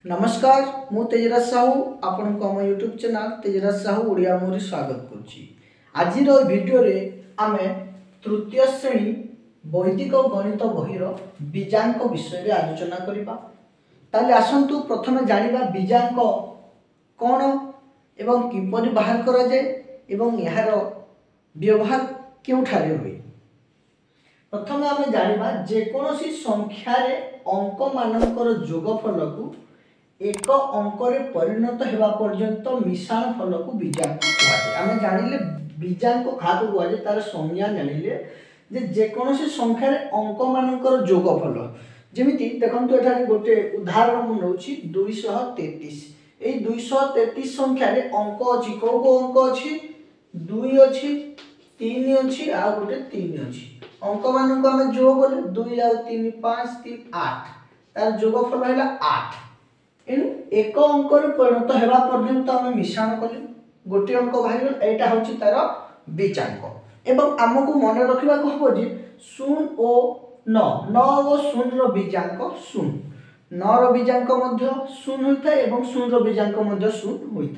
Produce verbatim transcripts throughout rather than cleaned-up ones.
नमस्कार मु तेजराज साहू आपण को आम यूट्यूब चैनल तेजराज साहू ओडिया मोरी स्वागत करुच्ची। आज वीडियो रे आमे तृतीय श्रेणी वैदिक गणित बहिर बिजांक विषय रे आलोचना करिबा। ताले आसंतु प्रथमे जानिबा बिजांक कोन एवं किपरि बाहर करा जाय एवं यार व्यवहार केउठारे होय। प्रथमे आमे जानिबा जे कोनोसी संख्या रे अंक मानकर जोगफल को एक अंक रे परिणत हेबा पर्यंत मिश्रण फल को बिजांक कहते। आमे जानिले बिजांक खातो कहते तार संज्ञा जानिले जे जे कोनोसी संख्या रे अंक मानकर जोगफल जेमिति देखंतु एठारे गोटे उदाहरण मु नउछि दो सौ तैंतीस। एई दो सौ तैंतीस संख्या रे अंक अछि को को अंक अछि दो अछि तीन अछि आ गोटे तीन अछि। अंक मानक आमे जोग करले दो आ तीन पाँच तीन आठ तार जोगफल हैला आठ। एनु एक अंक रे परिणत हेबा पर्यंत आमे मिश्रण कले गोटे अंक बाहिर एटा होछि तार बिजांक। एवं हमकु मने रखिबा को हबो जे शून्य और नौ नौ और शून्य रो बिजांक शून्य नौ रो बिजांक मध्य शून्य होइता एवं शून्य रो बिजांक मध्य शून्य होइता।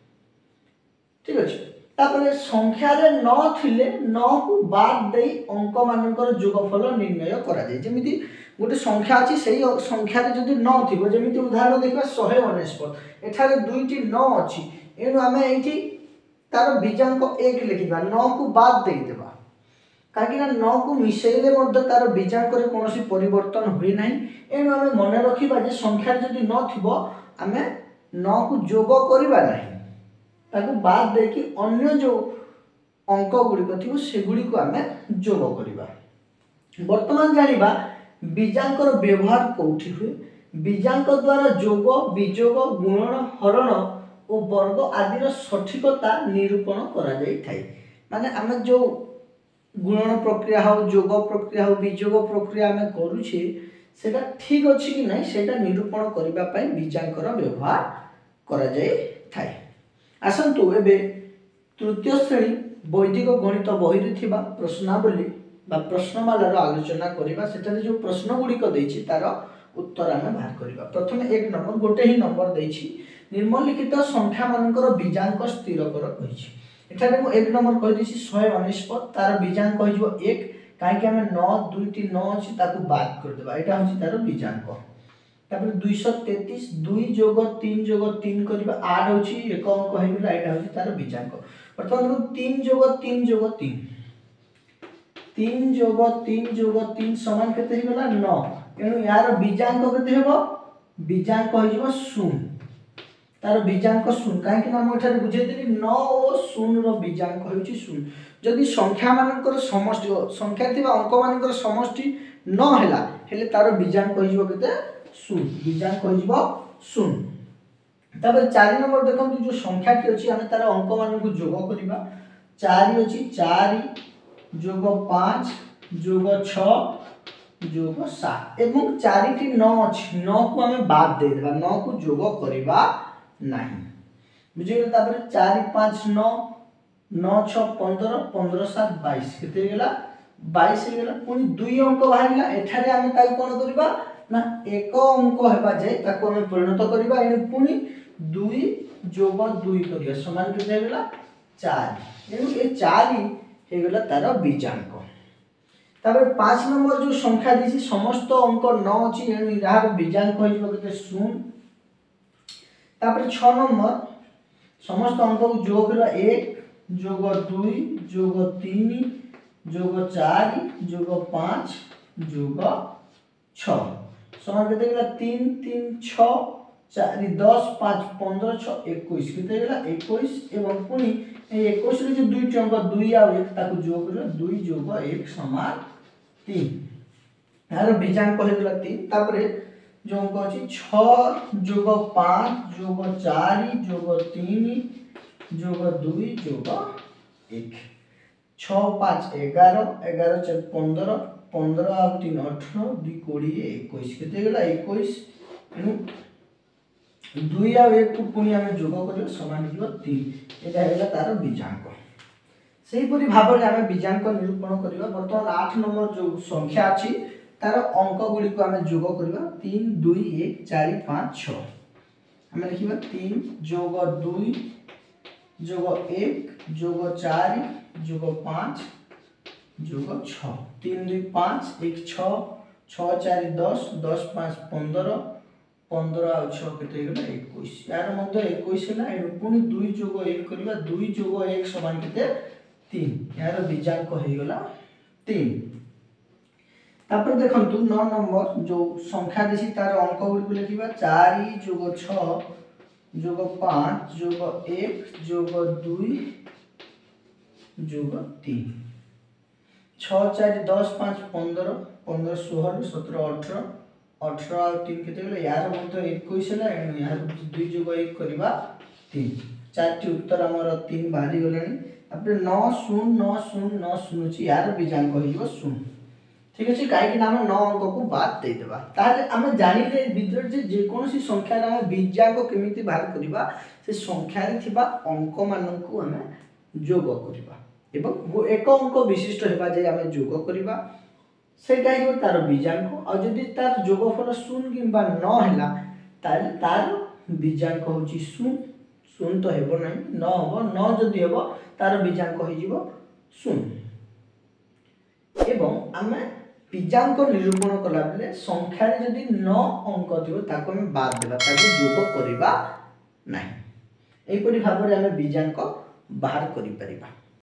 ठीक अछि। तापरे संख्या रे नौ थिले नौ को बाद देई अंक मानकर जोगफल निर्णय करा जाय। जेमिति गोटे संख्या अछि सेही संख्या रे जदि नौ थिबो जेमिति उदाहरण देखबा एक सौ उनसठ एठारे दुईटी नौ अछि एनु आमे एठी तार बिजांक एक लिखिबा नौ को बाद देई देबा काकि ना नौ को मिसेइले मध्य तार बिजांक रे कोनोसी परिवर्तन होई नाही। एनु आमे मने रखिबा जे संख्या जदि नौ थिबो आमे नौ को जोग करिबा नाही ताको बाद दे कि अन्य जो अंक गुडी को थिबो से गुडी को आमे जोग करिबा। वर्तमान जानिबा बिजांकर व्यवहार कोठी हुए। बिजांक द्वारा जोग विजोग गुणन हरण और वर्ग आदि सठिकता निरूपण करा जाई थाई। माने आमे जो गुणन प्रक्रिया हो जोग प्रक्रिया हो विजोग प्रक्रिया आमे करूछे सेटा ठीक अछि कि नै सेटा निरूपण करिबा पई बिजांकर व्यवहार करा जाई थाई। आसंतु एबे तृतीय श्रेणी वैदिक गणित बहिरे थिबा प्रश्नावली बा प्रश्नमालार आलोचना करिबा। सेटारे जो प्रश्न गुडी को दैछि तार उत्तर आमे बाहर करिबा। प्रथमे एक नंबर गोटे ही नंबर दैछि निम्नलिखित संख्या मानकर बिजांक स्थिर कर कहिछि। एठारे मु एक नंबर कहि दैछि एक सौ उनसठ तार बिजांक होइजो एक काहे कि हमें नौ दुईटी नौ अछि ताकू बात कर देबा एटा होछि तार बिजांक। तापर दो सौ तैंतीस दो जोग तीन जोग तीन करिबा आठ होछि एक अंक होइबला एटा होछि तार बिजांक। प्रथम तीन जोग तीन जोग तीन तीन जोग तीन जोग तीन समान केते हिगला नौ एनु यार बिजांक केते हेबो बिजांक होइबो शून्य तार बिजांक शून्य काहे कि हम एठारे बुझे देली नौ और शून्य रो बिजांक होइछि शून्य। जदि संख्या मानकर समष्टि संख्या थिबा अंक मानकर समष्टि नौ हैला हेले तार बिजांक होइबो केते शून्य बिजांक होइबो शून्य। तापर चार नंबर देखंतु जो संख्या टी अछि हम तार अंक मानकु जोग करिबा चार अछि चार जोग पाँच जोग छह जोग सात एवं चार टी नौ अछि नौ को हमें बाद दे देबा नौ को जोग करिबा नाही बुझियो। तापर चार पाँच नौ नौ छह पंद्रह पंद्रह सात बाईस केते गेला बाईस गेला पुनी दुई अंक बाहरिला एठारे हम ताई कोन करिबा ना एक अंक हेबा जाय ताको हम परिणत करिबा एनु पुनी दुई जोग दुई करिया समान केते गेला चार एनु ए चार हे गेला तार बिजांक। तापर पाँच नंबर जो संख्या दिछि समस्त अंक नौ अछि एनु इहार बिजांक होइबो केते शून्य। तापर छह नंबर समस्त अंक को जोग करिबा एक जोग दुई जोग तीन जोग चार जोग पाँच जोग छह समान केते गेला तीन तीन छह चार दस पाँच पंद्रह छह इक्कीस केते गेला इक्कीस एवं पुनी ए इक्कीस रे जो दुई अंक दुई आ एक ताको जोग करिबा दुई जोग एक समान तीन यार बिजांक हो गेला तीन। तापर जो अंक अछि छह जोग पाँच जोग चार जोग तीन जोग दुई जोग एक छह पाँच ग्यारह ग्यारह चार पंद्रह पंद्रह आ तीन अठारह दुई बीस इक्कीस केते गेला इक्कीस एनु दुई आ एक को पुनी हम जोग करियो समान हिबो तीन एटा हेला तार बिजांक। सेही परि भाबरे हम बिजांक निरूपण करिबा। वर्तमान आठ नंबर जो संख्या अछि तार अंक गुडी को हम जोग करिबा तीन दो एक चार पाँच छह आम लिखा तीन जोग दुई जोग एक जोग चार जोग पाँच जोग छ तीन दुई पाँच एक छ छ चार दस दस पाँच पंदर पंदर आ छे इक्कीस यार मध्य इक्कीस है पुणी दुई जोग एक करवा दुई जोग एक समान के तीन यार बीजांक हो गला तीन। तापर देखंतु नौ नंबर जो संख्या देसी तार अंक गुडी लिखिबा चार जोग छ जोग पाँच जोग एक जोग दुई जोग तीन छ चार दस पाँच पंदर पंदर सोलह सत्रह अठर अठर आ तीन के यार मध्य इक्कीस है यार दुई जोग एक करवा तीन चार उत्तर आमर तीन बाहरी गलानी अपने नौ शून्य नौ शून्य नौ शून्य यार बीजांक हो शून्य ठीक अच्छे कहीं नौ अंक को बाद देदेबा ताहले आम जानिले भितर जे जेकोसी संख्यार आम बीजांक केमिति बाहर करबा से संख्यारे थिबा अंक मानकु आम जोग करबा एवं एक अंक विशिष्ट हेबा जे आम जोग करबा सेटा हिबो तार बीजांक आ जदि तार जोगफल शून्य किंबा न हैला ताहले तार बीजांक होची शून्य शून्य तो हेबो नै न हबो न जदि हेबो तार बीजांक हो जिवो शून्य एवं आम बीजांक निरूपण कला बेले संख्यार जदि नौ अंक थी ताको हम बाद देबा ताको जोग करबा नाही एपरि भाबरे आम बीजांक बाहर करि परिबा।